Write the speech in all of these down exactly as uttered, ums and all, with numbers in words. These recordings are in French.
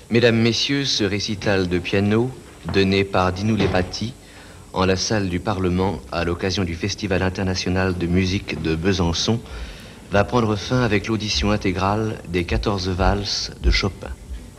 Mesdames, Messieurs, ce récital de piano, donné par Dinu Lepati en la salle du Parlement à l'occasion du Festival international de musique de Besançon, va prendre fin avec l'audition intégrale des quatorze valses de Chopin.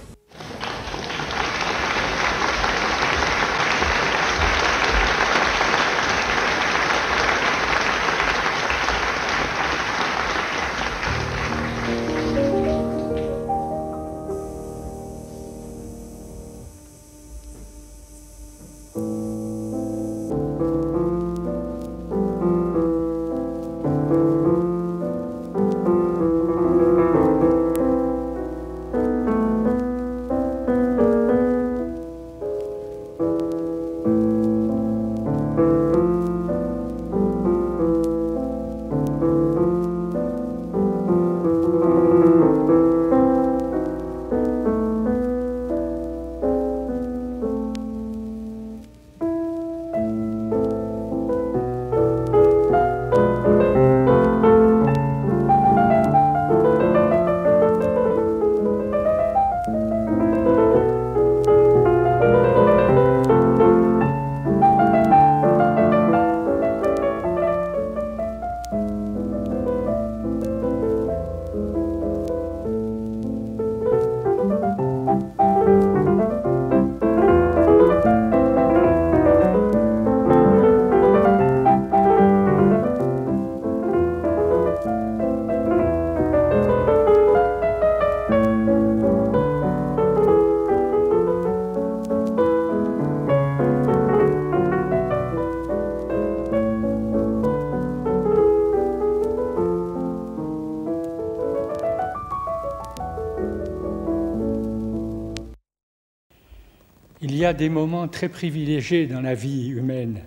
Il y a des moments très privilégiés dans la vie humaine.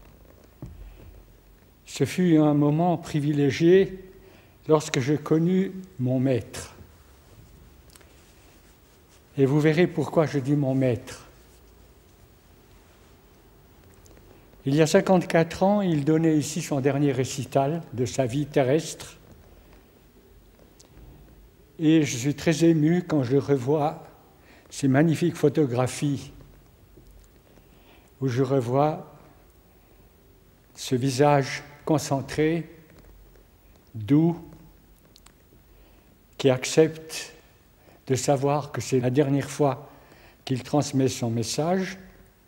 Ce fut un moment privilégié lorsque je connus mon maître. Et vous verrez pourquoi je dis mon maître. Il y a cinquante-quatre ans, il donnait ici son dernier récital de sa vie terrestre. Et je suis très ému quand je revois ces magnifiques photographies où je revois ce visage concentré, doux, qui accepte de savoir que c'est la dernière fois qu'il transmet son message.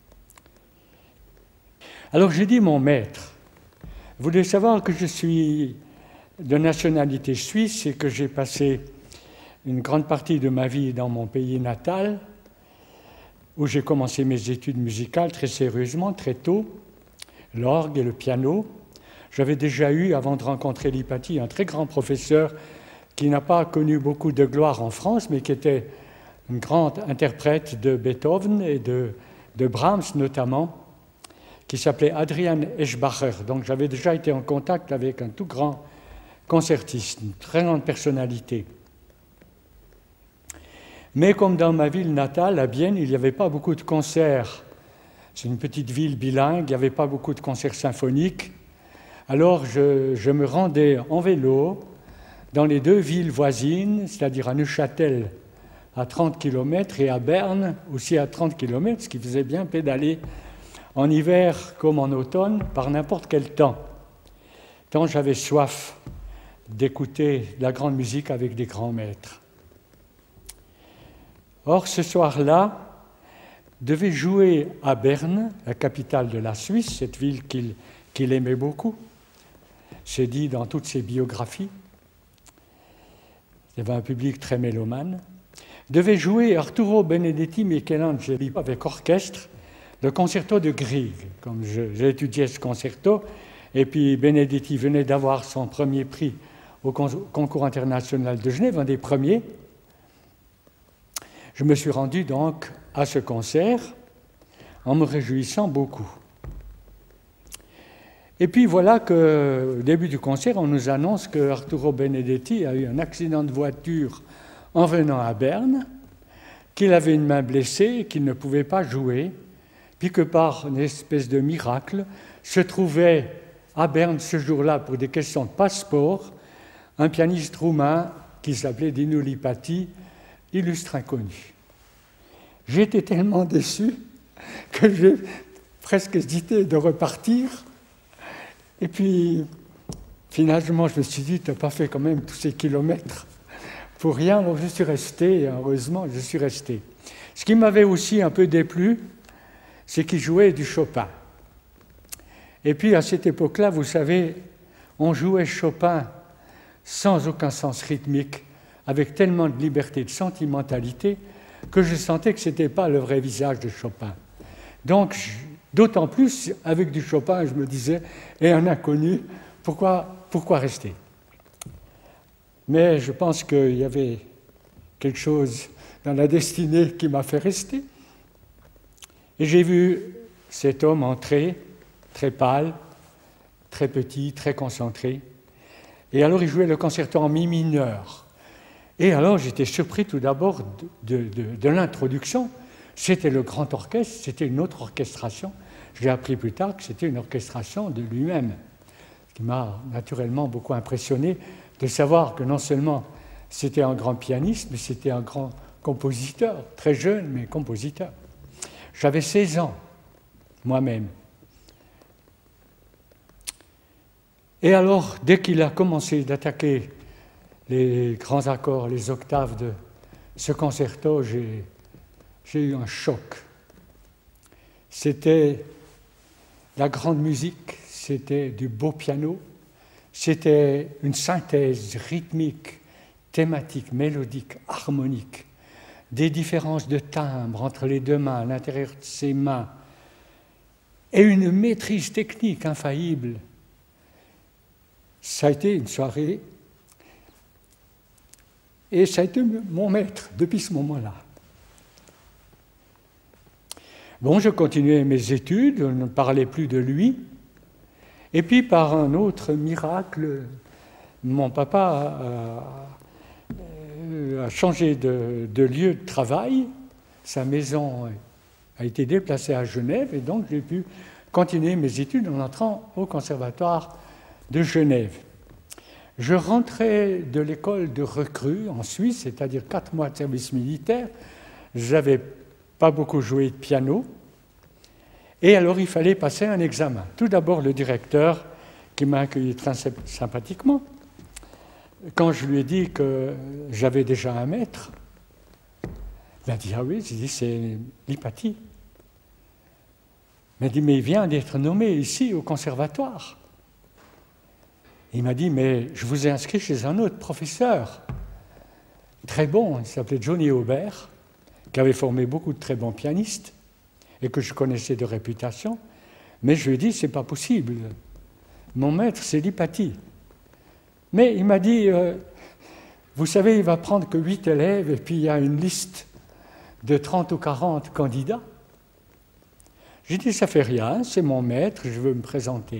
Alors j'ai dit mon maître. Vous devez savoir que je suis de nationalité suisse et que j'ai passé une grande partie de ma vie dans mon pays natal, où j'ai commencé mes études musicales très sérieusement, très tôt, l'orgue et le piano. J'avais déjà eu, avant de rencontrer Lipati, un très grand professeur qui n'a pas connu beaucoup de gloire en France, mais qui était une grande interprète de Beethoven et de, de Brahms notamment, qui s'appelait Adrian Eschbacher. Donc j'avais déjà été en contact avec un tout grand concertiste, une très grande personnalité. Mais comme dans ma ville natale, à Bienne, il n'y avait pas beaucoup de concerts. C'est une petite ville bilingue, il n'y avait pas beaucoup de concerts symphoniques. Alors je, je me rendais en vélo dans les deux villes voisines, c'est-à-dire à Neuchâtel à trente kilomètres et à Berne aussi à trente kilomètres, ce qui faisait bien pédaler en hiver comme en automne par n'importe quel temps. Tant j'avais soif d'écouter la grande musique avec des grands maîtres. Or, ce soir-là, devait jouer à Berne, la capitale de la Suisse, cette ville qu'il qu'il aimait beaucoup. C'est dit dans toutes ses biographies. Il y avait un public très mélomane. Devait jouer Arturo Benedetti Michelangeli avec orchestre, le concerto de Grieg, comme j'ai étudié ce concerto. Et puis Benedetti venait d'avoir son premier prix au concours international de Genève, un des premiers. Je me suis rendu donc à ce concert en me réjouissant beaucoup. Et puis voilà qu'au début du concert, on nous annonce que Arturo Benedetti a eu un accident de voiture en venant à Berne, qu'il avait une main blessée, qu'il ne pouvait pas jouer, puis que par une espèce de miracle, se trouvait à Berne ce jour-là, pour des questions de passeport, un pianiste roumain qui s'appelait Dinu Lipati, illustre inconnu. J'ai été tellement déçu que j'ai presque hésité de repartir. Et puis, finalement, je me suis dit, tu n'as pas fait quand même tous ces kilomètres pour rien. Donc, je suis resté, et heureusement, je suis resté. Ce qui m'avait aussi un peu déplu, c'est qu'il jouait du Chopin. Et puis, à cette époque-là, vous savez, on jouait Chopin sans aucun sens rythmique, avec tellement de liberté, de sentimentalité, que je sentais que ce n'était pas le vrai visage de Chopin. Donc, d'autant plus, avec du Chopin, je me disais, et un inconnu, pourquoi, pourquoi rester? Mais je pense qu'il y avait quelque chose dans la destinée qui m'a fait rester. Et j'ai vu cet homme entrer, très pâle, très petit, très concentré. Et alors, il jouait le concerto en mi mineur. Et alors, j'étais surpris tout d'abord de, de, de, de l'introduction. C'était le grand orchestre, c'était une autre orchestration. J'ai appris plus tard que c'était une orchestration de lui-même, ce qui m'a naturellement beaucoup impressionné de savoir que non seulement c'était un grand pianiste, mais c'était un grand compositeur, très jeune, mais compositeur. J'avais seize ans, moi-même. Et alors, dès qu'il a commencé d'attaquer les grands accords, les octaves de ce concerto, j'ai, j'ai eu un choc. C'était la grande musique, c'était du beau piano, c'était une synthèse rythmique, thématique, mélodique, harmonique, des différences de timbre entre les deux mains, à l'intérieur de ses mains, et une maîtrise technique infaillible. Ça a été une soirée, et ça a été mon maître depuis ce moment-là. Bon, je continuais mes études, je ne parlais plus de lui, et puis par un autre miracle, mon papa a, a changé de, de lieu de travail, sa maison a été déplacée à Genève, et donc j'ai pu continuer mes études en entrant au conservatoire de Genève. Je rentrais de l'école de recrue en Suisse, c'est-à-dire quatre mois de service militaire. Je n'avais pas beaucoup joué de piano. Et alors, il fallait passer un examen. Tout d'abord, le directeur, qui m'a accueilli très sympathiquement, quand je lui ai dit que j'avais déjà un maître, il m'a dit « Ah oui », j'ai dit « c'est Lipatti ». Il m'a dit « Mais il vient d'être nommé ici au conservatoire ». Il m'a dit, mais je vous ai inscrit chez un autre professeur, très bon, il s'appelait Johnny Aubert, qui avait formé beaucoup de très bons pianistes et que je connaissais de réputation, mais je lui ai dit, c'est pas possible, mon maître c'est Lipatti. Mais il m'a dit, euh, vous savez, il va prendre que huit élèves et puis il y a une liste de trente ou quarante candidats. J'ai dit, ça fait rien, c'est mon maître, je veux me présenter.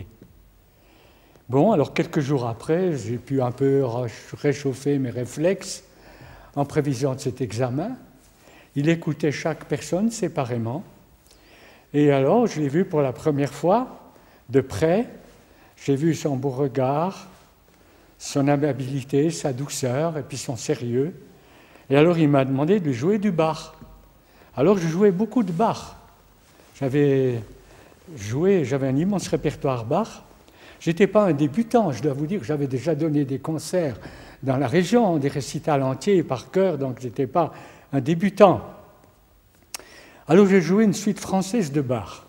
Bon, alors quelques jours après, j'ai pu un peu réchauffer mes réflexes en prévision de cet examen. Il écoutait chaque personne séparément. Et alors, je l'ai vu pour la première fois, de près. J'ai vu son beau regard, son amabilité, sa douceur et puis son sérieux. Et alors, il m'a demandé de jouer du Bach. Alors, je jouais beaucoup de Bach. J'avais joué, j'avais un immense répertoire Bach. Je n'étais pas un débutant, je dois vous dire que j'avais déjà donné des concerts dans la région, des récitals entiers par cœur, donc je n'étais pas un débutant. Alors j'ai joué une suite française de Bach,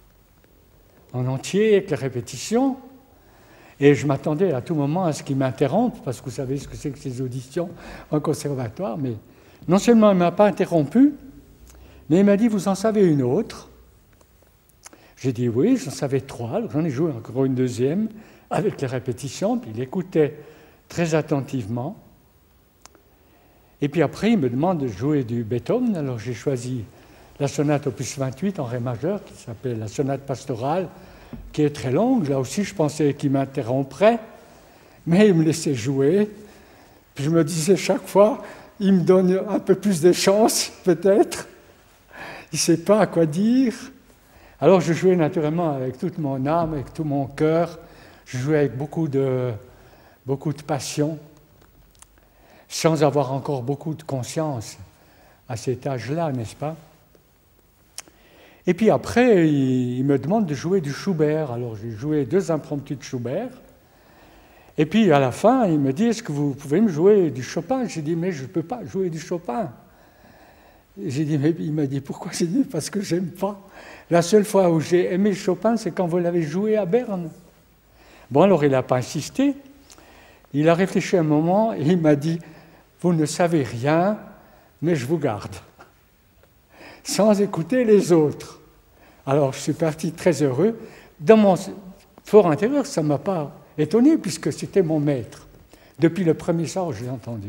en entier, avec les répétitions, et je m'attendais à tout moment à ce qu'il m'interrompe, parce que vous savez ce que c'est que ces auditions en conservatoire, mais non seulement il ne m'a pas interrompu, mais il m'a dit « vous en savez une autre ?» J'ai dit oui, j'en savais trois, j'en ai joué encore une deuxième avec les répétitions, puis il écoutait très attentivement. Et puis après, il me demande de jouer du Beethoven, alors j'ai choisi la sonate opus vingt-huit en ré majeur, qui s'appelle la sonate pastorale, qui est très longue. Là aussi, je pensais qu'il m'interromprait, mais il me laissait jouer. Puis je me disais chaque fois, il me donne un peu plus de chance, peut-être. Il ne sait pas à quoi dire. Alors je jouais naturellement avec toute mon âme, avec tout mon cœur. Je jouais avec beaucoup de, beaucoup de passion, sans avoir encore beaucoup de conscience à cet âge-là, n'est-ce pas? Et puis après, il, il me demande de jouer du Schubert. Alors j'ai joué deux impromptus de Schubert. Et puis à la fin, il me dit, est-ce que vous pouvez me jouer du Chopin? J'ai dit, mais je ne peux pas jouer du Chopin. J'ai dit, mais il m'a dit, pourquoi? J'ai dit, parce que je n'aime pas. La seule fois où j'ai aimé Chopin, c'est quand vous l'avez joué à Berne. Bon, alors il n'a pas insisté. Il a réfléchi un moment et il m'a dit, vous ne savez rien, mais je vous garde. Sans écouter les autres. Alors je suis parti très heureux. Dans mon fort intérieur, ça ne m'a pas étonné puisque c'était mon maître. Depuis le premier soir, je l'ai entendu.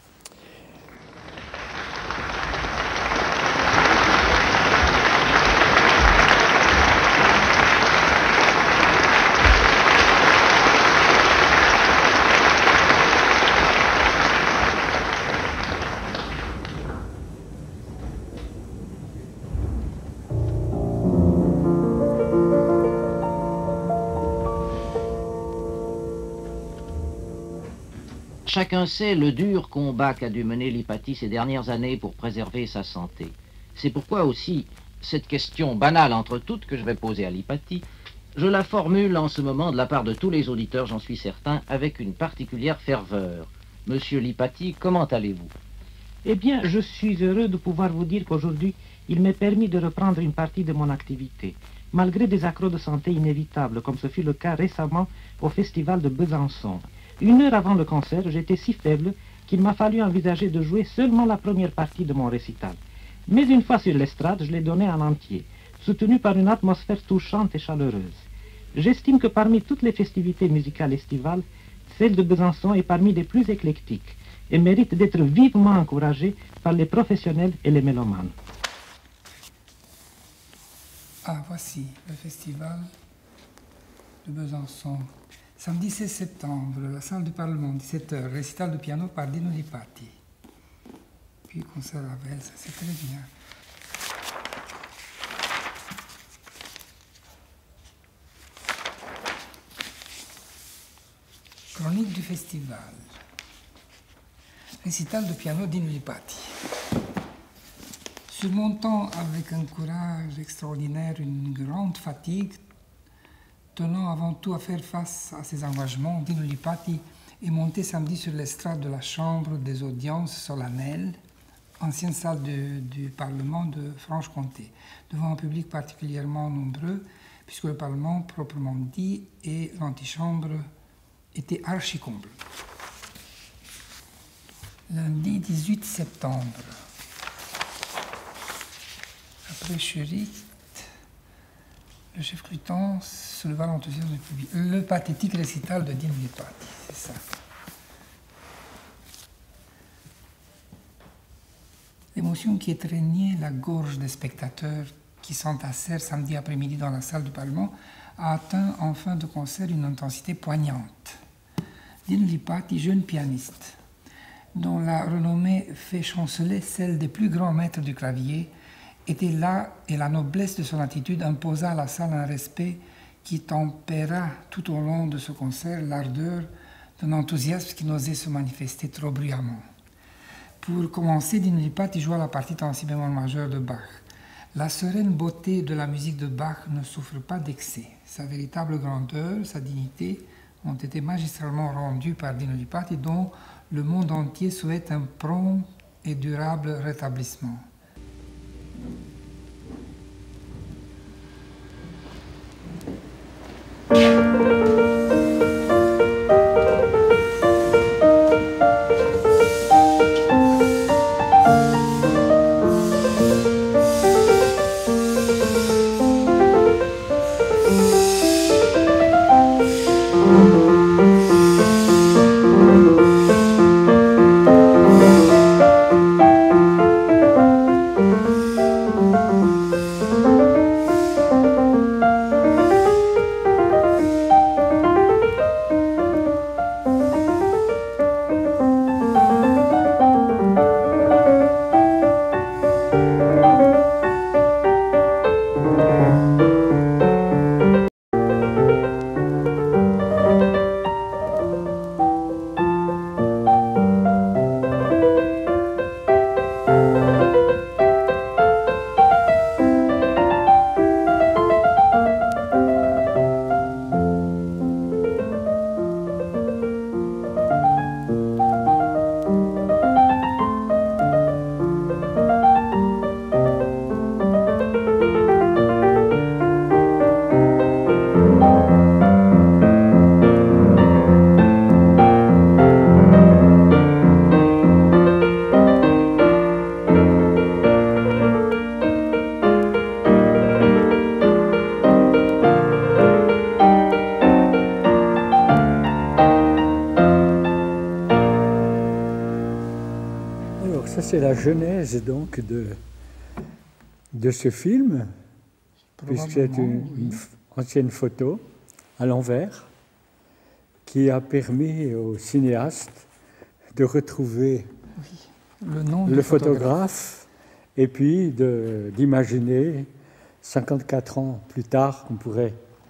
Chacun sait le dur combat qu'a dû mener Lipatti ces dernières années pour préserver sa santé. C'est pourquoi aussi, cette question banale entre toutes que je vais poser à Lipatti, je la formule en ce moment de la part de tous les auditeurs, j'en suis certain, avec une particulière ferveur. Monsieur Lipatti, comment allez-vous? Eh bien, je suis heureux de pouvoir vous dire qu'aujourd'hui, il m'est permis de reprendre une partie de mon activité, malgré des accros de santé inévitables, comme ce fut le cas récemment au Festival de Besançon. Une heure avant le concert, j'étais si faible qu'il m'a fallu envisager de jouer seulement la première partie de mon récital. Mais une fois sur l'estrade, je l'ai donné en entier, soutenu par une atmosphère touchante et chaleureuse. J'estime que parmi toutes les festivités musicales estivales, celle de Besançon est parmi les plus éclectiques et mérite d'être vivement encouragée par les professionnels et les mélomanes. Ah, voici le festival de Besançon. Samedi seize septembre, la salle du Parlement, dix-sept heures, récital de piano par Dino Lipatti. Puis concert à Ravel, ça c'est très bien. Chronique du festival. Récital de piano Dino Lipatti. Surmontant avec un courage extraordinaire une grande fatigue, tenant avant tout à faire face à ses engagements, Dino Lipatti est monté samedi sur l'estrade de la Chambre des audiences solennelles, ancienne salle de, du Parlement de Franche-Comté, devant un public particulièrement nombreux, puisque le Parlement proprement dit et l'antichambre étaient archi-combles. Lundi dix-huit septembre, après Chéric, le chef Cruton souleva l'enthousiasme du public. Le pathétique récital de Dino Lipatti, c'est ça. L'émotion qui étreignait la gorge des spectateurs qui s'entassèrent samedi après-midi dans la salle du Parlement a atteint en fin de concert une intensité poignante. Dino Lipatti, jeune pianiste, dont la renommée fait chanceler celle des plus grands maîtres du clavier, était là et la noblesse de son attitude imposa à la salle un respect qui tempéra tout au long de ce concert l'ardeur d'un enthousiasme qui n'osait se manifester trop bruyamment. Pour commencer, Dino Lipatti joua la partie en si bémol majeur de Bach. La sereine beauté de la musique de Bach ne souffre pas d'excès. Sa véritable grandeur, sa dignité ont été magistralement rendues par Dino Lipatti, dont le monde entier souhaite un prompt et durable rétablissement. Alors, ça c'est la genèse donc de, de ce film, puisque c'est une, oui. une ancienne photo à l'envers qui a permis au cinéaste de retrouver Le nom le du photographe et puis de- d'imaginer cinquante-quatre ans plus tard qu'on pourrait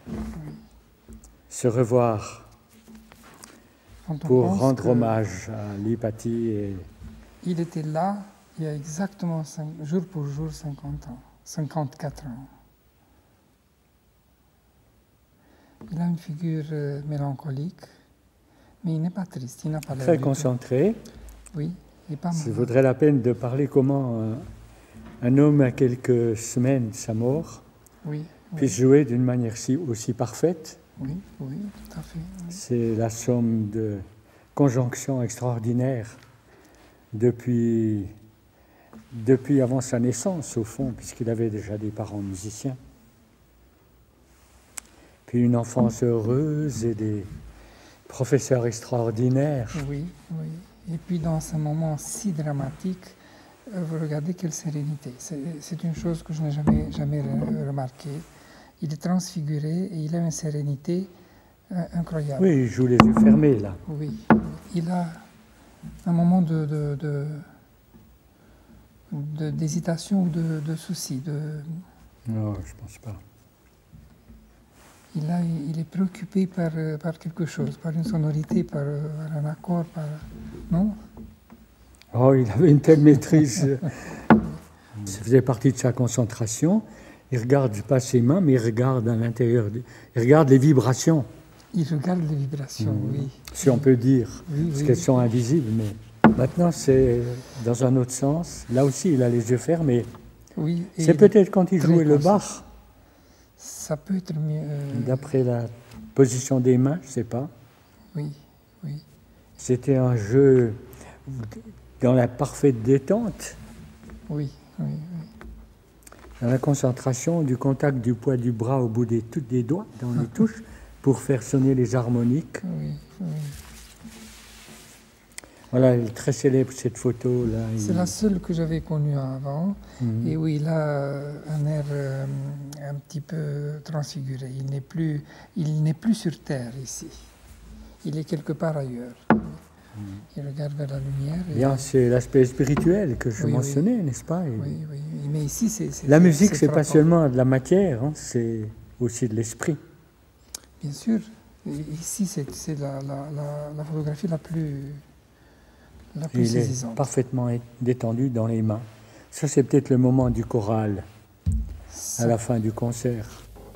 se revoir Quand on pour pense rendre que hommage à Lipati. Et Il était là il y a exactement cinq, jour pour jour cinquante ans, cinquante-quatre ans. Il a une figure euh, mélancolique, mais il n'est pas triste, il n'a pas l'air très du tout. concentré. Oui, il est pas Ça mal. vaudrait la peine de parler comment un, un homme à quelques semaines de sa mort Oui, oui, puisse jouer d'une manière si, aussi parfaite. oui, oui, tout à fait. Oui. C'est la somme de conjonctions extraordinaires depuis, depuis avant sa naissance, au fond, puisqu'il avait déjà des parents musiciens. Puis une enfance heureuse et des professeurs extraordinaires. Oui, oui. Et puis dans ce moment si dramatique, euh, vous regardez quelle sérénité. C'est c'est une chose que je n'ai jamais, jamais re- remarquée. Il est transfiguré et il a une sérénité euh, incroyable. Oui, il joue les yeux fermés, là. Oui, oui. Il a un moment de, de, de- de- d'hésitation ou de, de souci. De, Non, je pense pas. il, a, il est préoccupé par, euh, par quelque chose, par une sonorité, par, euh, par un accord, par... Non? Oh, il avait une telle maîtrise. Ça faisait partie de sa concentration. Il regarde pas ses mains, mais il regarde à l'intérieur. des- Il regarde les vibrations, Il regarde les vibrations, oui. si on peut dire, Oui, parce oui. qu'elles sont invisibles. Mais maintenant, c'est dans un autre sens. Là aussi, il a les yeux fermés. Oui, et C'est il- peut-être quand il très jouait le conscient. Bach, Ça peut être mieux. euh, d'après la position des mains, je sais pas. oui, oui, C'était un jeu dans la parfaite détente, oui, oui, oui. dans la concentration du contact du poids du bras au bout des, tous des doigts, dans les touches, pour faire sonner les harmoniques. oui, oui. Voilà, elle est très célèbre cette photo-là. C'est Il- la seule que j'avais connue avant, Mhm. et où il a euh, un air euh, un petit peu transfiguré. Il n'est plus, il n'est plus sur Terre ici. Il est quelque part ailleurs. Il regarde vers la lumière. et- Bien, c'est l'aspect spirituel que je Oui, oui. mentionnais, n'est-ce pas? Et Oui, oui, oui. Mais ici, c'est. c'est- la c'est- musique, c'est pas frappant. seulement de la matière, hein, c'est aussi de l'esprit. Bien sûr. Et ici, c'est c'est la, la, la, la photographie la plus, la Et plus il est saisissante. parfaitement é- détendu dans les mains. Ça, c'est peut-être le moment du choral, à Ça- la fin du concert.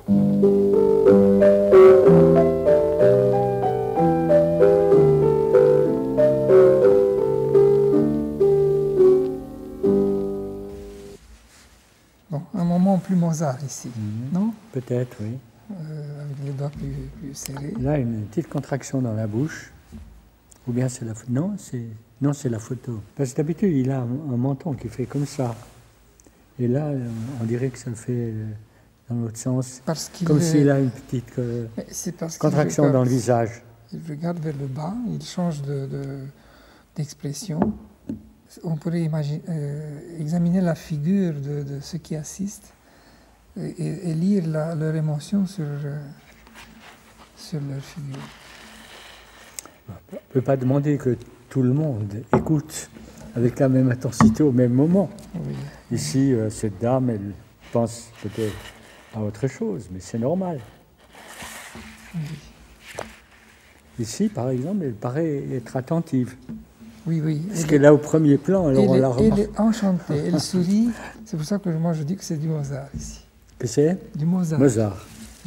Bon, un moment plus Mozart ici, Mhm. non? Peut-être, oui. Euh, avec les doigts plus, plus serrés. Là, une petite contraction dans la bouche. Ou bien c'est la photo. Non, c'est non, c'est la photo. Parce que d'habitude, il a un, un menton qui fait comme ça. Et là, euh, on dirait que ça fait euh, dans l'autre sens. Parce qu'il Comme est- s'il a une petite euh, Mais c'est parce qu'il contraction regarde- dans le visage. Il regarde vers le bas, il change de, de- d'expression. On pourrait imaginer, euh, examiner la figure de, de ceux qui assistent et, et- et lire la- leur émotion sur, euh, sur leur figure. On ne peut pas demander que tout le monde écoute avec la même intensité au même moment. Oui, Ici, euh, cette dame, elle pense peut-être à autre chose, mais c'est normal. Ici, par exemple, elle paraît être attentive. oui, oui. Parce Elle qu'elle est là au premier plan, alors elle on est- la elle remarque. est enchantée, elle sourit. C'est pour ça que moi je dis que c'est du Mozart ici. Que c'est Du Mozart. Mozart.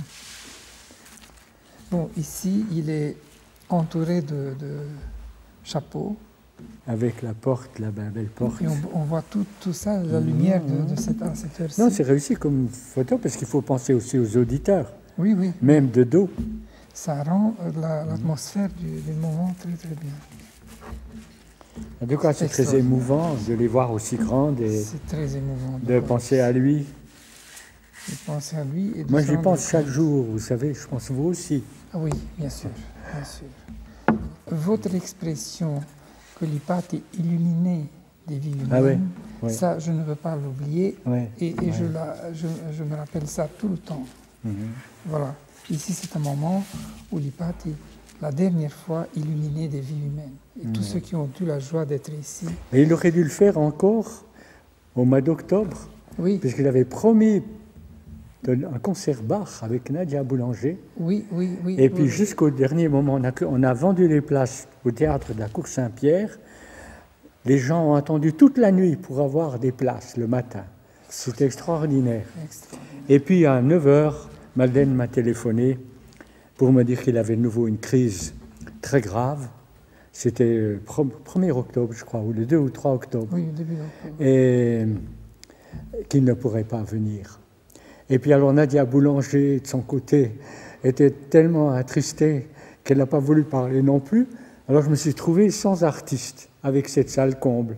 Bon, ici, il est entouré de, de chapeaux. Avec la porte, la be- belle porte. Et on, on voit tout, tout ça, la lumière de, de cette, à cette heure-ci. Non, c'est réussi comme photo parce qu'il faut penser aussi aux auditeurs, Oui, oui. même de dos. Ça rend euh, la- l'atmosphère du, du moment très, très bien. En tout cas, c'est très Extraordinaire. émouvant de les voir aussi grandes et C'est très émouvant. de voir penser à lui. de penser à lui. Et de Moi, se j'y rendre pense chaque compte. jour, vous savez, je pense vous aussi. Ah oui, bien sûr, bien sûr. Votre expression que Lipati est illuminé des vies humaines. Ah oui, oui. Ça, je ne veux pas l'oublier. Oui, et et oui. je, la, je, je me rappelle ça tout le temps. Mm-hmm. Voilà. Ici, c'est un moment où Lipati, la dernière fois, illuminait des vies humaines. Et tous Mm-hmm. ceux qui ont eu la joie d'être ici. Et il aurait dû le faire encore au mois d'octobre, Oui, puisqu'il avait promis de- un concert Bach avec Nadia Boulanger. oui, oui, oui. Et puis oui, jusqu'au dernier moment, on a, on a vendu les places au théâtre de la Cour Saint-Pierre. Les gens ont attendu toute la nuit pour avoir des places le matin. C'était extraordinaire. extraordinaire. Et puis à neuf heures, Malden m'a téléphoné pour me dire qu'il avait de nouveau une crise très grave. C'était le premier octobre, je crois, ou le deux ou trois octobre. Oui, au début d'octobre. Et qu'il ne pourrait pas venir. Et puis alors Nadia Boulanger, de son côté, était tellement attristée qu'elle n'a pas voulu parler non plus. Alors je me suis trouvé sans artiste, avec cette salle comble.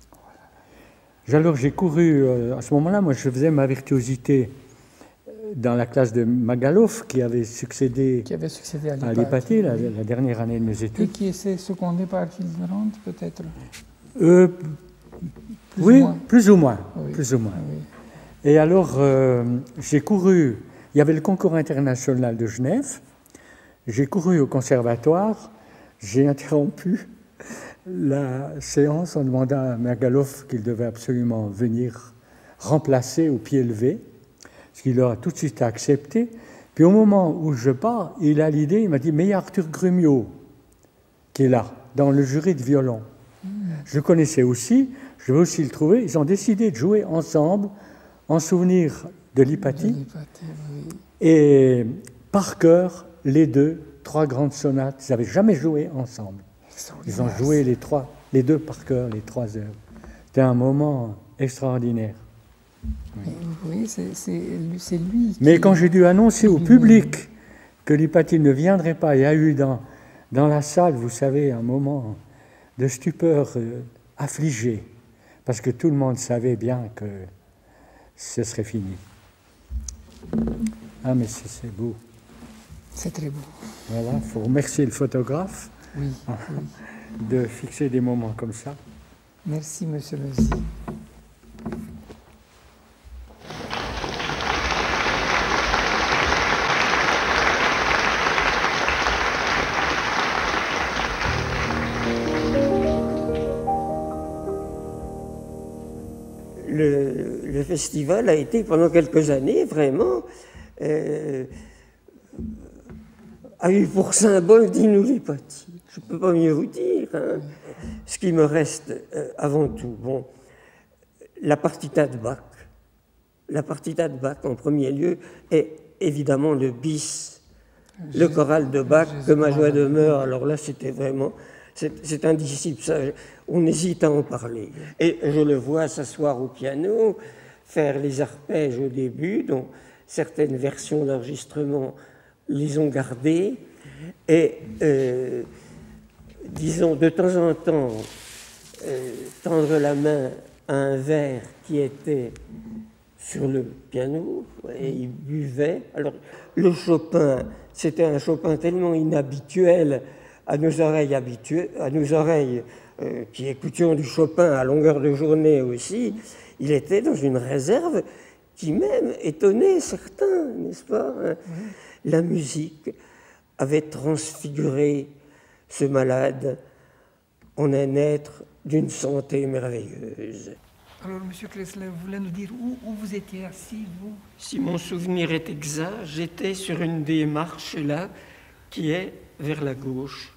Alors j'ai couru, euh, à ce moment-là, moi je faisais ma virtuosité dans la classe de Magaluf, qui avait succédé, Qui avait succédé à à Lipati. Lipati, la, la dernière année de mes Et études. qui était secondé par Hildebrand, peut-être. Euh, Plus oui, ou moins. plus ou moins, Oui. plus ou moins. Ah oui. Et alors, euh, j'ai couru, il y avait le concours international de Genève, j'ai couru au conservatoire, j'ai interrompu la séance en demandant à Magaluf qu'il devait absolument venir remplacer au pied levé, ce qu'il a tout de suite accepté. Puis au moment où je pars, il a l'idée, il m'a dit, mais il y a Arthur Grumio qui est là, dans le jury de violon. Mmh. Je le connaissais aussi, je vais aussi le trouver. Ils ont décidé de jouer ensemble en souvenir de Lipati. De Lipati, oui. Et par cœur, les deux, trois grandes sonates, ils n'avaient jamais joué ensemble. Ils ont joué les, trois, les deux par cœur, les trois heures. C'était un moment extraordinaire. Oui, oui c'est, c'est, c'est lui qui... Mais quand j'ai dû annoncer au public que Lipati ne viendrait pas, il y a eu dans, dans la salle, vous savez, un moment de stupeur euh, affligée, parce que tout le monde savait bien que ce serait fini. Ah, mais c'est, c'est beau. C'est très beau. Voilà, il faut remercier le photographe oui, hein, oui. de fixer des moments comme ça. Merci, monsieur Meuzy. Le, le festival a été pendant quelques années vraiment euh, a eu pour symbole Dinu Lipati. Je ne peux pas mieux vous dire. Hein. Ce qui me reste euh, avant tout, bon, la partita de Bach. La partita de Bach en premier lieu est évidemment le bis, le choral de Bach, que ma joie demeure. Alors là, c'était vraiment, c'est, c'est indicible. Ça, on hésite à en parler. Et je le vois s'asseoir au piano, faire les arpèges au début, dont certaines versions d'enregistrement les ont gardées, et euh, disons de temps en temps euh, tendre la main à un verre qui était sur le piano, et il buvait. Alors le Chopin, c'était un Chopin tellement inhabituel à nos oreilles habituées, à nos oreilles euh, qui écoutions du Chopin à longueur de journée aussi. Il était dans une réserve qui même étonnait certains, n'est-ce pas? Oui. La musique avait transfiguré ce malade en un être d'une santé merveilleuse. Alors, M. Kressler, vous voulez nous dire où, où vous étiez assis, vous? Si mon souvenir est exact, j'étais sur une des marches là, qui est vers la gauche.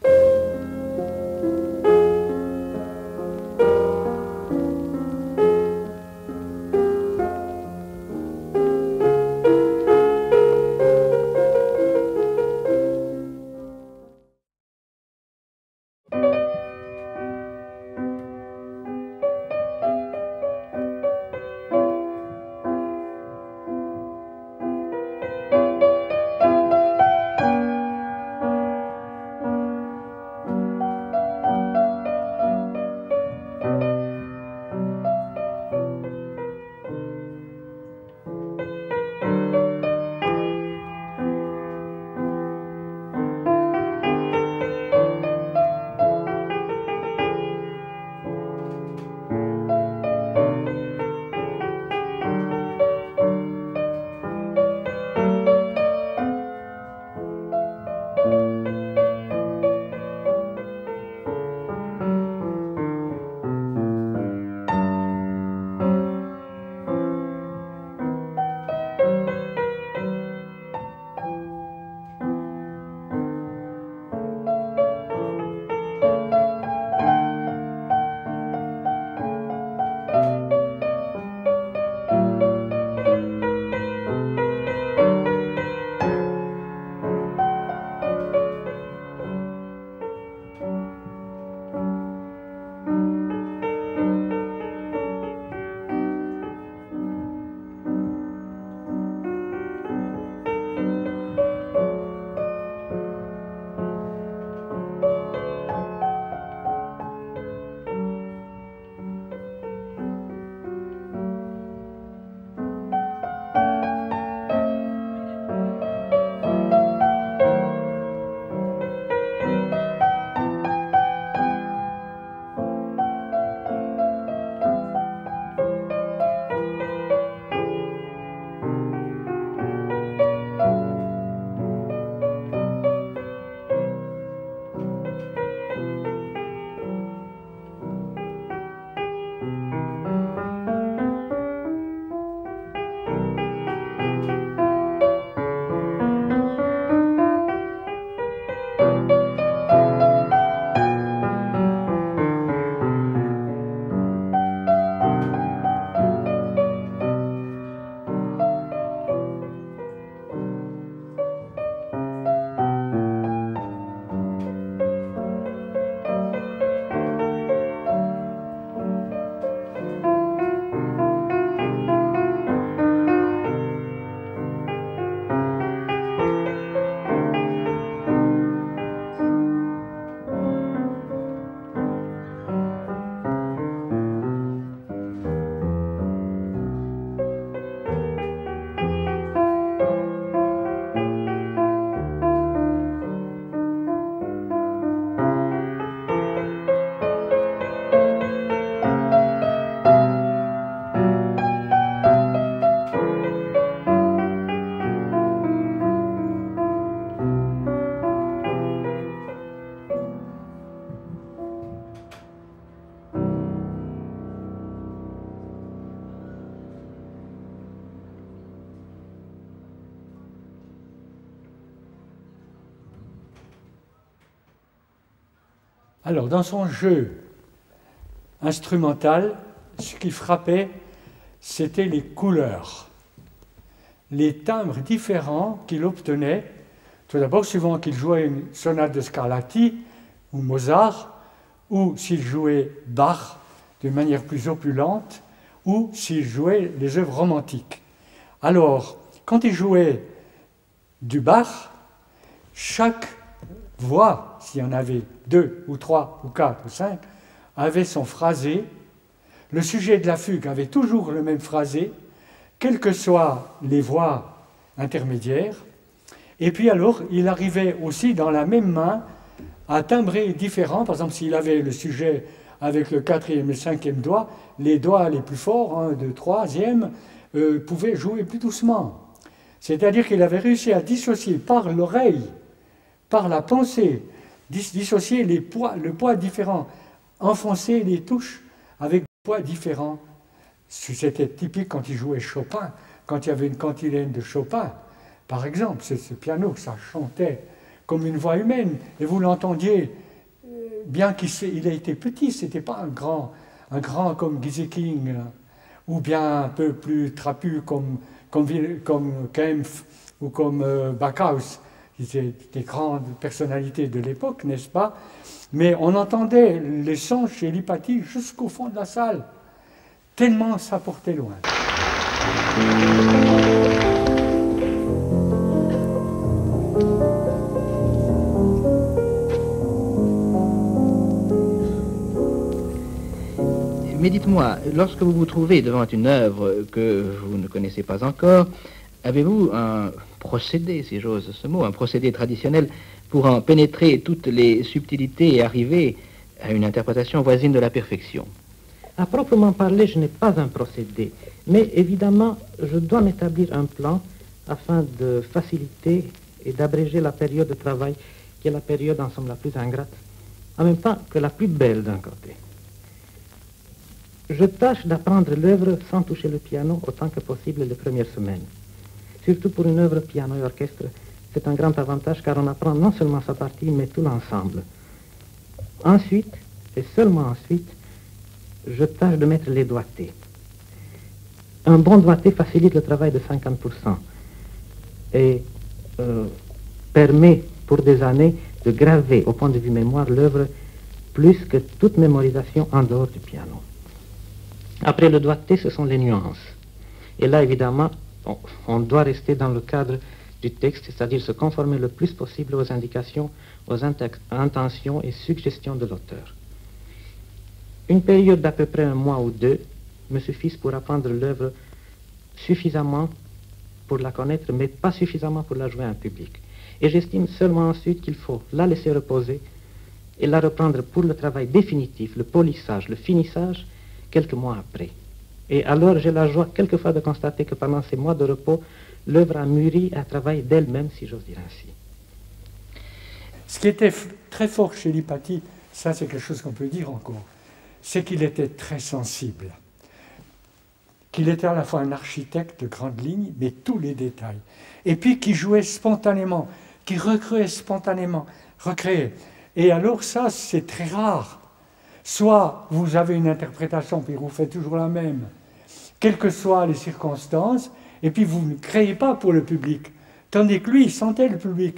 Alors, dans son jeu instrumental, ce qui frappait, c'était les couleurs, les timbres différents qu'il obtenait. Tout d'abord, suivant qu'il jouait une sonate de Scarlatti ou Mozart, ou s'il jouait Bach d'une manière plus opulente, ou s'il jouait les œuvres romantiques. Alors, quand il jouait du Bach, chaque voix, s'il y en avait deux ou trois ou quatre ou cinq, avait son phrasé. Le sujet de la fugue avait toujours le même phrasé, quelles que soient les voix intermédiaires. Et puis alors, il arrivait aussi dans la même main à timbrer différents. Par exemple, s'il avait le sujet avec le quatrième et le cinquième doigt, les doigts les plus forts, un, deux, troisième, euh, pouvaient jouer plus doucement. C'est-à-dire qu'il avait réussi à dissocier par l'oreille, par la pensée, dis dissocier les poids, le poids différent, enfoncer les touches avec des poids différents. C'était typique quand il jouait Chopin, quand il y avait une cantilène de Chopin, par exemple, c'est ce piano, ça chantait comme une voix humaine, et vous l'entendiez, bien qu'il ait été petit, c'était pas un grand, un grand comme Gysi King, ou bien un peu plus trapu comme, comme, comme Kempf ou comme euh, Backhaus, qui étaient des grandes personnalités de l'époque, n'est-ce pas? Mais on entendait les sons chez Lipatti jusqu'au fond de la salle, tellement ça portait loin. Mais dites-moi, lorsque vous vous trouvez devant une œuvre que vous ne connaissez pas encore, avez-vous un procédé, si j'ose ce mot, un procédé traditionnel pour en pénétrer toutes les subtilités et arriver à une interprétation voisine de la perfection? À proprement parler, je n'ai pas un procédé, mais évidemment, je dois m'établir un plan afin de faciliter et d'abréger la période de travail, qui est la période en somme la plus ingrate, en même temps que la plus belle d'un côté. Je tâche d'apprendre l'œuvre sans toucher le piano autant que possible les premières semaines. Surtout pour une œuvre piano et orchestre, c'est un grand avantage car on apprend non seulement sa partie, mais tout l'ensemble. Ensuite, et seulement ensuite, je tâche de mettre les doigtés. Un bon doigté facilite le travail de cinquante pour cent et euh, permet pour des années de graver au point de vue mémoire l'œuvre plus que toute mémorisation en dehors du piano. Après le doigté, ce sont les nuances. Et là, évidemment, on, on doit rester dans le cadre du texte, c'est-à-dire se conformer le plus possible aux indications, aux intentions et suggestions de l'auteur. Une période d'à peu près un mois ou deux me suffisent pour apprendre l'œuvre suffisamment pour la connaître, mais pas suffisamment pour la jouer en public. Et j'estime seulement ensuite qu'il faut la laisser reposer et la reprendre pour le travail définitif, le polissage, le finissage, quelques mois après. Et alors j'ai la joie quelquefois de constater que pendant ces mois de repos, l'œuvre a mûri et a travaillé d'elle-même, si j'ose dire ainsi. Ce qui était très fort chez Lipatti, ça c'est quelque chose qu'on peut dire encore, c'est qu'il était très sensible, qu'il était à la fois un architecte de grandes lignes, mais tous les détails, et puis qu'il jouait spontanément, qu'il recréait spontanément, recréait. Et alors ça, c'est très rare. Soit vous avez une interprétation, puis vous faites toujours la même, quelles que soient les circonstances, et puis vous ne créez pas pour le public, tandis que lui, il sentait le public.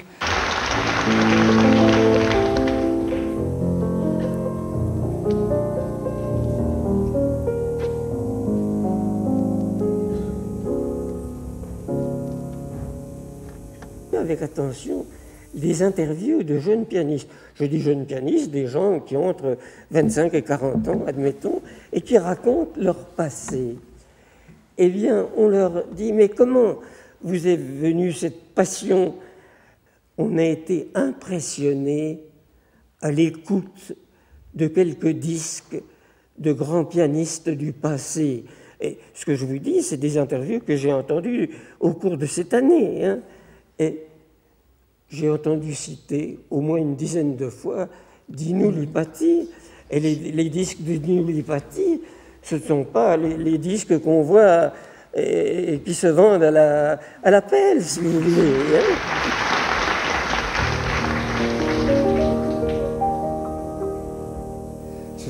Avec attention des interviews de jeunes pianistes. Je dis jeunes pianistes, des gens qui ont entre vingt-cinq et quarante ans, admettons, et qui racontent leur passé. Eh bien, on leur dit, mais comment vous est venue cette passion? On a été impressionné à l'écoute de quelques disques de grands pianistes du passé. Et ce que je vous dis, c'est des interviews que j'ai entendues au cours de cette année, hein. Et j'ai entendu citer au moins une dizaine de fois Dinu Lipatti, et les, les disques de Dinu Lipatti, ce ne sont pas les, les disques qu'on voit et, et qui se vendent à la, à la pelle, si vous voulez. Hein.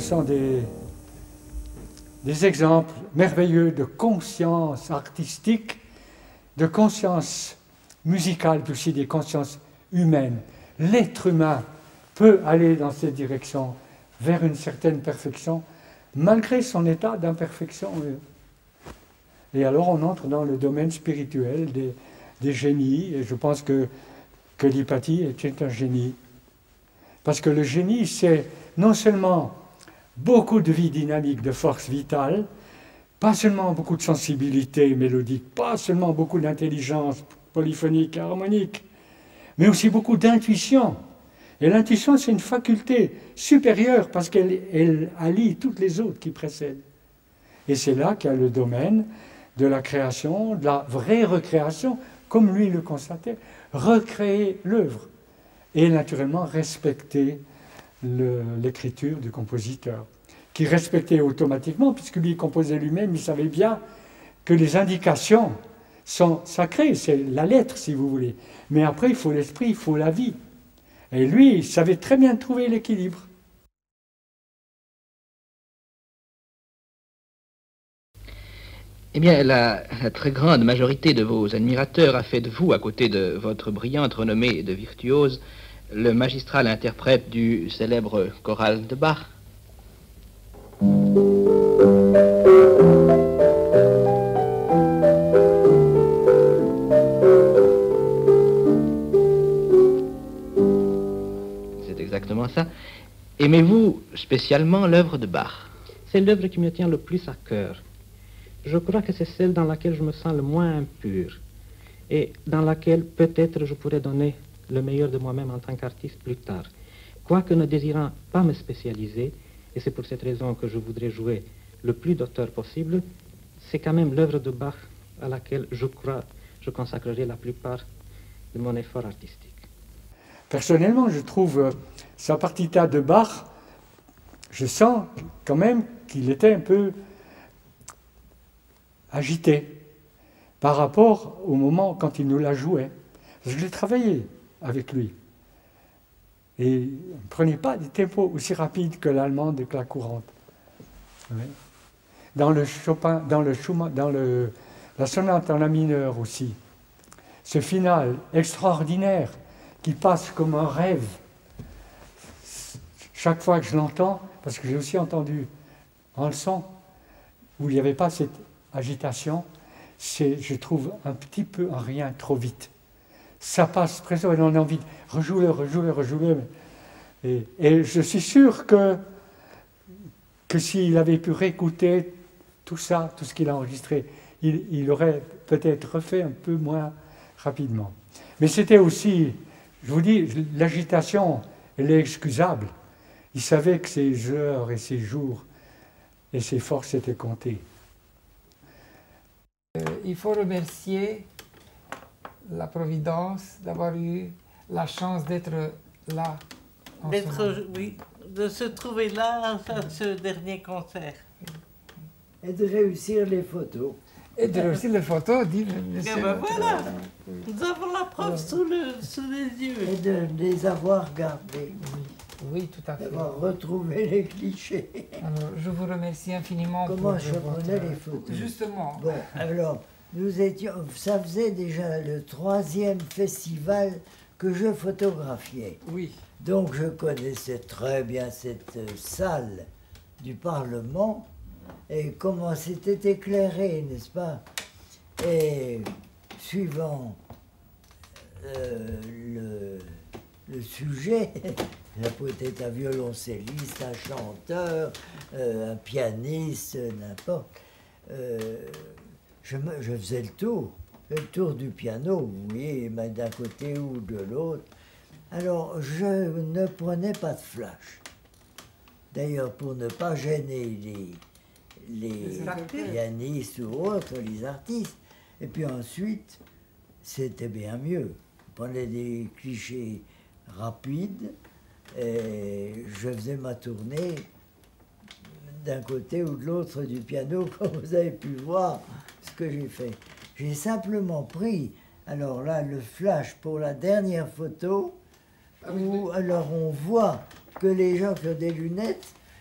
sont des, des exemples merveilleux de conscience artistique, de conscience musicale, puis aussi des consciences humaines. L'être humain peut aller dans cette direction, vers une certaine perfection, malgré son état d'imperfection. Et alors on entre dans le domaine spirituel des, des génies, et je pense que, que Lipati était un génie. Parce que le génie, c'est non seulement beaucoup de vie dynamique, de force vitale, pas seulement beaucoup de sensibilité mélodique, pas seulement beaucoup d'intelligence polyphonique et harmonique, mais aussi beaucoup d'intuition. Et l'intuition, c'est une faculté supérieure parce qu'elle elle allie toutes les autres qui précèdent. Et c'est là qu'il y a le domaine de la création, de la vraie recréation, comme lui le constatait, recréer l'œuvre et naturellement respecter le, l'écriture du compositeur, qui respectait automatiquement, puisque lui composait lui-même, il savait bien que les indications sont sacrées, c'est la lettre si vous voulez, mais après il faut l'esprit, il faut la vie. Et lui, il savait très bien trouver l'équilibre. Eh bien, la, la très grande majorité de vos admirateurs a fait de vous, à côté de votre brillante renommée de virtuose, le magistral interprète du célèbre choral de Bach. C'est exactement ça. Aimez-vous spécialement l'œuvre de Bach? C'est l'œuvre qui me tient le plus à cœur. Je crois que c'est celle dans laquelle je me sens le moins impur et dans laquelle peut-être je pourrais donner le meilleur de moi-même en tant qu'artiste plus tard. Quoique ne désirant pas me spécialiser, et c'est pour cette raison que je voudrais jouer le plus d'auteurs possible, c'est quand même l'œuvre de Bach à laquelle je crois je consacrerai la plupart de mon effort artistique. Personnellement, je trouve euh, sa partita de Bach, je sens quand même qu'il était un peu agité par rapport au moment quand il nous la jouait. Je l'ai travaillé avec lui. Et il ne prenait pas des tempos aussi rapides que l'allemande et que la courante. Oui. Dans le Chopin, dans le Schumann, dans le, la sonate en la mineur aussi. Ce final extraordinaire qui passe comme un rêve. Chaque fois que je l'entends, parce que j'ai aussi entendu en leçon où il n'y avait pas cette agitation, c'est, je trouve, un petit peu un rien trop vite. Ça passe presque, et on a envie de rejouer, rejouer, rejouer. Et, et je suis sûr que, que s'il avait pu réécouter tout ça, tout ce qu'il a enregistré, il, il aurait peut-être refait un peu moins rapidement. Mais c'était aussi, je vous dis, l'agitation, elle est excusable. Il savait que ses heures et ses jours et ses forces étaient comptées. Euh, il faut remercier la Providence d'avoir eu la chance d'être là. D'être, oui, de se trouver là à ce dernier concert. Et de réussir les photos. Et de réussir les photos, dit monsieur. Ben voilà, nous avons la preuve sous, le, sous les yeux. Et de les avoir gardés. Oui, oui, tout à fait. D'avoir retrouvé les clichés. Alors, je vous remercie infiniment. Comment pour je prenais votre... les photos. Justement. Bon, alors, nous étions, ça faisait déjà le troisième festival que je photographiais. Oui. Donc je connaissais très bien cette salle du Parlement et comment c'était éclairé, n'est-ce pas? Et suivant euh, le, le sujet, ça peut être un violoncelliste, un chanteur, euh, un pianiste, n'importe. Euh, je, me, je faisais le tour, le tour du piano, vous voyez, d'un côté ou de l'autre. Alors, je ne prenais pas de flash. D'ailleurs, pour ne pas gêner les, les, les pianistes ou autres, les artistes. Et puis ensuite, c'était bien mieux. Je prenais des clichés rapides et je faisais ma tournée d'un côté ou de l'autre du piano, comme vous avez pu voir ce que j'ai fait. J'ai simplement pris, alors là, le flash pour la dernière photo, où alors on voit que les gens qui ont des lunettes,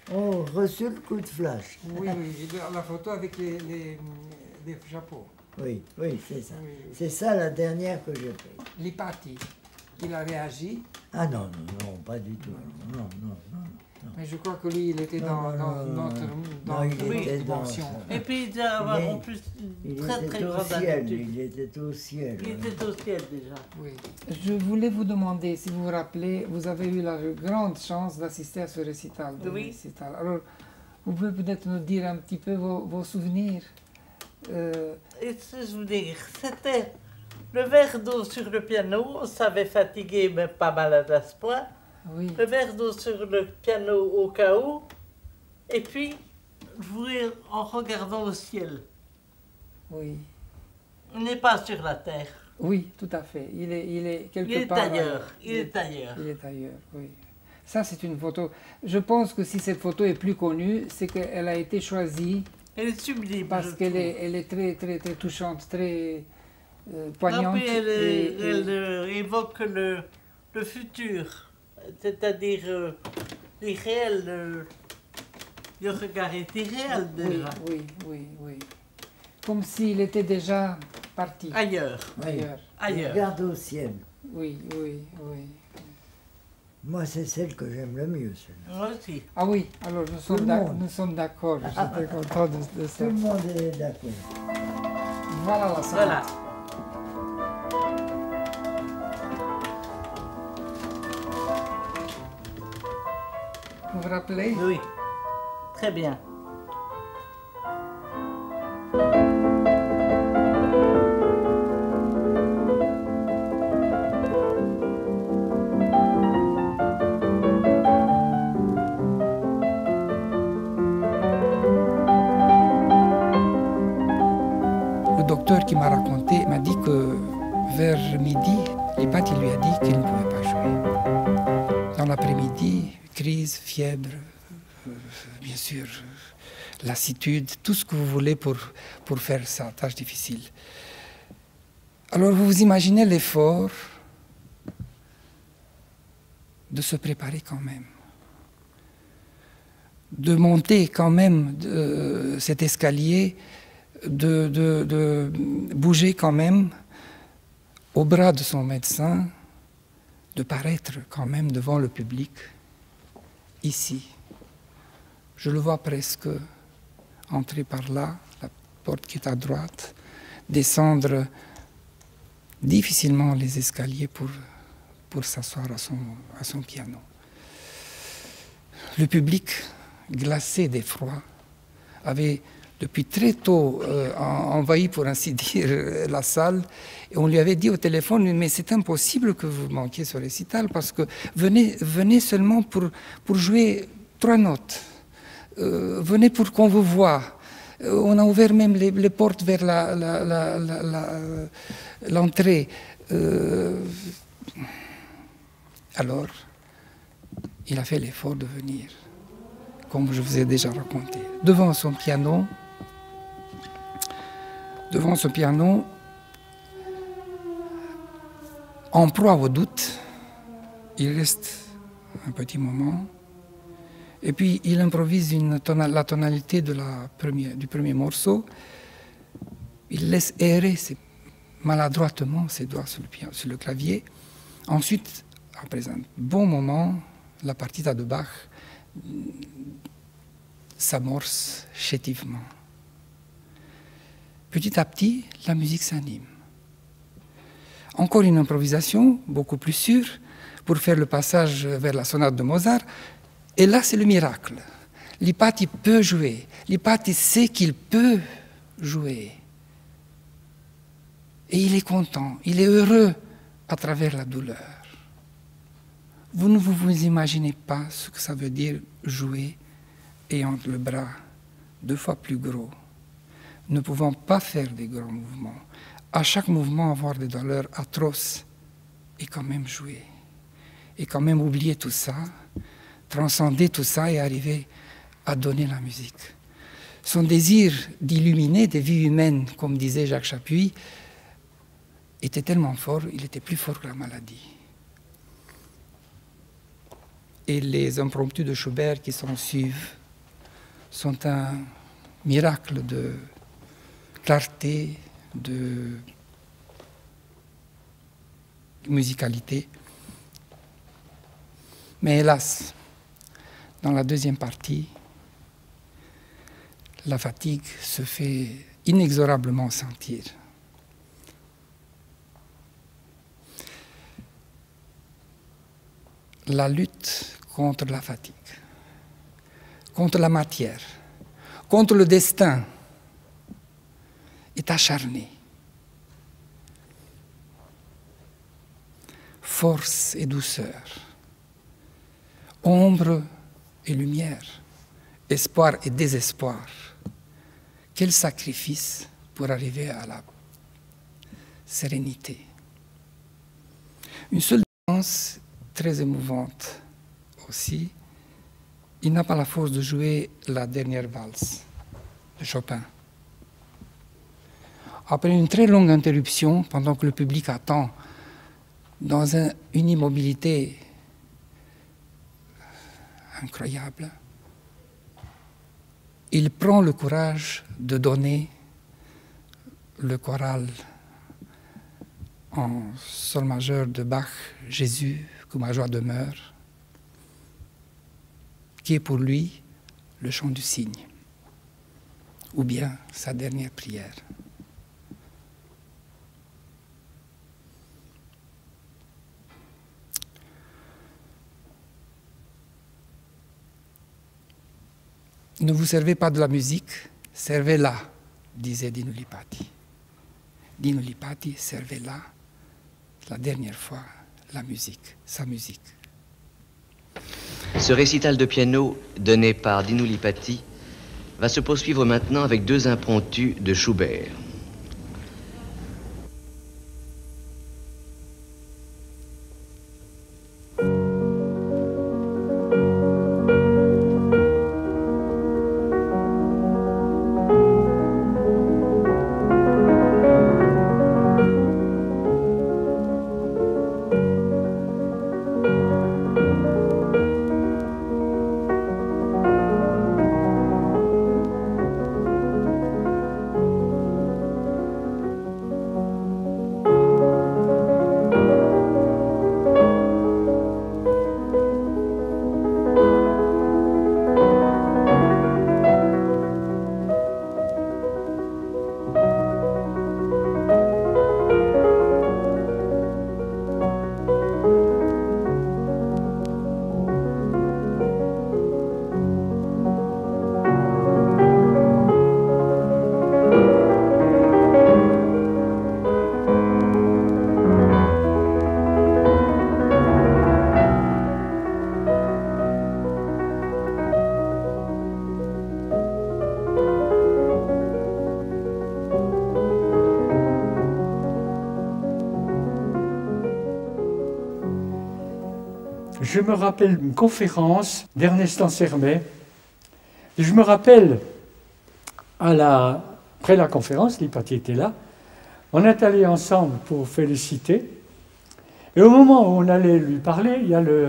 ont reçu le coup de flash. Oui, oui, la photo avec les, les, les chapeaux. Oui, oui, c'est ça. Oui, oui. C'est ça la dernière que j'ai faite. Lipati, il a réagi. Ah non, non, non, pas du tout. Non, non, non. non. Mais je crois que lui, il était Non, dans, non, dans non, notre non. dans Non, il notre était dimension. dans- Et puis il devait avoir Il est- en plus Il une très était très au grande ciel, attitude. il était au ciel. Il était au ciel déjà. Oui. Je voulais vous demander, si vous vous rappelez, vous avez eu la grande chance d'assister à ce récital. de Oui. récital. Alors, vous pouvez peut-être nous dire un petit peu vos, vos souvenirs. Euh, Et ce que je veux dire, c'était le verre d'eau sur le piano, ça avait fatigué, mais pas malade à ce point. oui, Le verre d'eau sur le piano au cas où, et puis jouer en regardant au ciel. oui. On n'est pas sur la terre. Oui, tout à fait. Il est, il est quelque Il est part ailleurs. euh, Il est ailleurs. Il est ailleurs, oui. Ça, c'est une photo. Je pense que si cette photo est plus connue, c'est qu'elle a été choisie Elle est sublime. parce je qu'elle trouve. est, elle est très, très, très touchante, très euh, Non, poignante. puis elle, et- et- elle, euh, évoque le, le futur, c'est-à-dire euh, l'irréel. euh, le regard est irréel oui, déjà. oui, oui, oui. Comme s'il était déjà parti Ailleurs. Oui. ailleurs. Il Ailleurs. regarde au ciel. Oui, oui, oui. Moi, c'est celle que j'aime le mieux, celle-là. Moi aussi. Ah oui, alors nous sommes le d'ac- monde. nous sommes d'accord. J'étais content de, de ça. Tout le monde est d'accord. Voilà la sonate. Voilà. Vous vous rappelez? Oui. Très bien. Le docteur qui m'a raconté m'a dit que vers midi, Lipati lui a dit qu'il ne pouvait pas jouer. Dans l'après-midi, crise, fièvre, euh, bien sûr, euh, lassitude, tout ce que vous voulez pour, pour faire sa tâche difficile. Alors vous vous imaginez l'effort de se préparer quand même, de monter quand même de, cet escalier, de, de, de bouger quand même au bras de son médecin, de paraître quand même devant le public, ici. Je le vois presque entrer par là, la porte qui est à droite, descendre difficilement les escaliers pour, pour s'asseoir à son, à son piano. Le public, glacé d'effroi, avait depuis très tôt euh, envahi, pour ainsi dire, la salle. Et on lui avait dit au téléphone, mais c'est impossible que vous manquiez ce récital, parce que venez, venez seulement pour, pour jouer trois notes. Euh, venez pour qu'on vous voie. Euh, on a ouvert même les, les portes vers la, la, la, la, la, l'entrée. Euh, alors, il a fait l'effort de venir, comme je vous ai déjà raconté, devant son piano. Devant ce piano, en proie au doute, il reste un petit moment, et puis il improvise une tona- la tonalité de la première, du premier morceau. Il laisse errer ses- maladroitement ses doigts sur le, piano, sur le clavier. Ensuite, après un bon moment, la partita de Bach s'amorce chétivement. Petit à petit, la musique s'anime. Encore une improvisation, beaucoup plus sûre, pour faire le passage vers la sonate de Mozart. Et là, c'est le miracle. Lipati peut jouer. Lipati sait qu'il peut jouer. Et il est content, il est heureux à travers la douleur. Vous ne vous, vous imaginez pas ce que ça veut dire jouer ayant le bras deux fois plus gros, ne pouvant pas faire des grands mouvements, à chaque mouvement avoir des douleurs atroces, et quand même jouer, et quand même oublier tout ça, transcender tout ça et arriver à donner la musique. Son désir d'illuminer des vies humaines, comme disait Jacques Chapuis, était tellement fort, il était plus fort que la maladie. et les impromptus de Schubert qui s'en suivent sont un miracle de clarté, de musicalité. Mais hélas, dans la deuxième partie, la fatigue se fait inexorablement sentir. La lutte contre la fatigue, contre la matière, contre le destin est acharnée. Force et douceur, ombre et lumière, espoir et désespoir. Quel sacrifice pour arriver à la sérénité. Une seule danse très émouvante aussi. Il n'a pas la force de jouer la dernière valse de Chopin. Après une très longue interruption, pendant que le public attend dans un, une immobilité incroyable, il prend le courage de donner le choral en sol majeur de Bach, Jésus, que ma joie demeure, qui est pour lui le chant du cygne, ou bien sa dernière prière. Ne vous servez pas de la musique, servez-la, disait Dino Lippati. Dino Lippati servait-la, la dernière fois, la musique, sa musique. Ce récital de piano, donné par Dino Lippati, va se poursuivre maintenant avec deux impromptus de Schubert. Je me rappelle une conférence d'Ernest Ansermet. Et je me rappelle, à la, après la conférence, Lippati était là, on est allés ensemble pour féliciter. Et au moment où on allait lui parler, il y a le,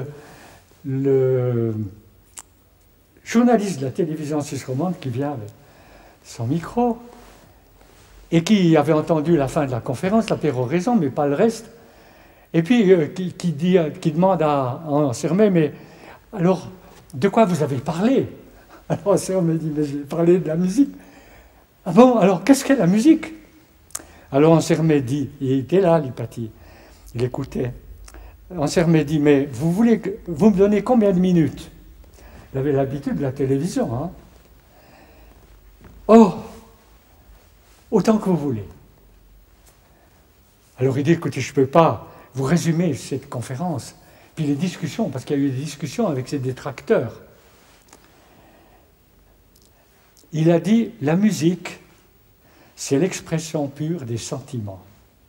le journaliste de la télévision suisse romande qui vient avec son micro et qui avait entendu la fin de la conférence, la péroraison, mais pas le reste. Et puis, euh, qui, qui, dit, qui demande à Ansermet, mais alors, de quoi vous avez parlé? Alors Ansermet dit, mais j'ai parlé de la musique. Ah bon, alors qu'est-ce qu'est la musique? Alors Ansermet dit, il était là, Lippati, il écoutait. Ansermet dit, mais vous voulez que, vous me donnez combien de minutes? Il avait l'habitude de la télévision, hein. Oh, autant que vous voulez. Alors il dit, écoutez, je ne peux pas vous résumer cette conférence, puis les discussions, parce qu'il y a eu des discussions avec ses détracteurs. Il a dit, la musique, c'est l'expression pure des sentiments.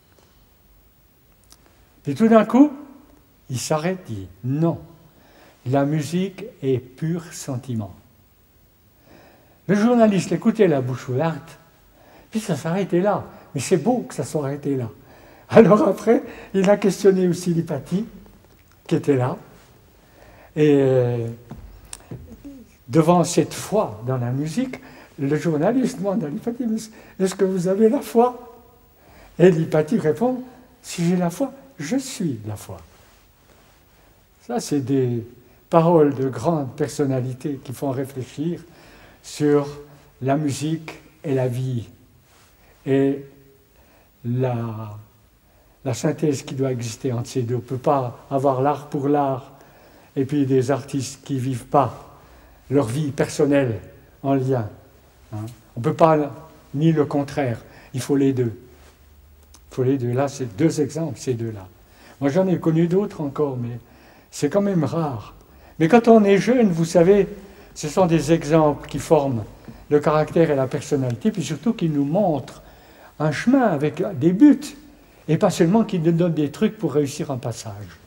Et tout d'un coup, il s'arrête, il dit, non, la musique est pur sentiment. Le journaliste écoutait la bouche ouverte, puis ça s'arrêtait là. Mais c'est beau que ça soit arrêté là. Alors après, il a questionné aussi Lippati, qui était là, Et euh, devant cette foi dans la musique, le journaliste demande à l'Hypatie, est-ce que vous avez la foi? Et l'Hypatie répond, si j'ai la foi, je suis la foi. Ça, c'est des paroles de grandes personnalités qui font réfléchir sur la musique et la vie et la, la synthèse qui doit exister entre ces deux. On ne peut pas avoir l'art pour l'art et puis des artistes qui ne vivent pas leur vie personnelle en lien. Hein. On ne peut pas ni le contraire, il faut les deux. Il faut les deux. Là, c'est deux exemples, ces deux-là. Moi, j'en ai connu d'autres encore, mais c'est quand même rare. Mais quand on est jeune, vous savez, ce sont des exemples qui forment le caractère et la personnalité, puis surtout qui nous montrent un chemin avec des buts, et pas seulement qui nous donnent des trucs pour réussir un passage.